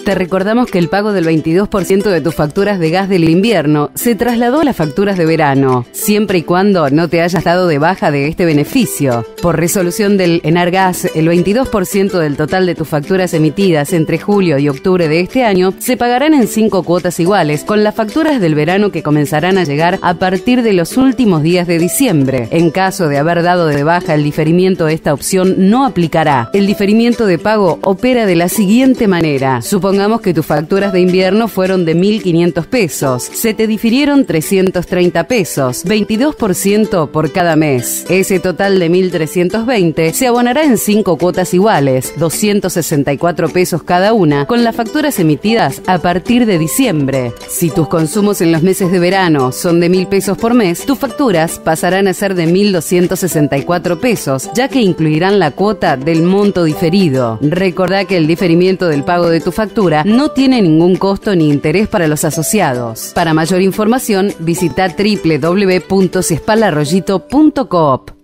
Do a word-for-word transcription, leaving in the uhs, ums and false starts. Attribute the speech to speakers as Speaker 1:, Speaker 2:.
Speaker 1: Te recordamos que el pago del veintidós por ciento de tus facturas de gas del invierno se trasladó a las facturas de verano, siempre y cuando no te hayas dado de baja de este beneficio. Por resolución del Enargas, el veintidós por ciento del total de tus facturas emitidas entre julio y octubre de este año se pagarán en cinco cuotas iguales, con las facturas del verano que comenzarán a llegar a partir de los últimos días de diciembre. En caso de haber dado de baja el diferimiento, esta opción no aplicará. El diferimiento de pago opera de la siguiente manera. Supongamos que tus facturas de invierno fueron de mil quinientos pesos. Se te difirieron trescientos treinta pesos, veintidós por ciento por cada mes. Ese total de mil trescientos veinte se abonará en cinco cuotas iguales, doscientos sesenta y cuatro pesos cada una, con las facturas emitidas a partir de diciembre. Si tus consumos en los meses de verano son de mil pesos por mes, tus facturas pasarán a ser de mil doscientos sesenta y cuatro pesos, ya que incluirán la cuota del monto diferido. Recordá que el diferimiento del pago de tu factura no tiene ningún costo ni interés para los asociados. Para mayor información, visita doble u doble u doble u punto ciespal arroyito punto coop.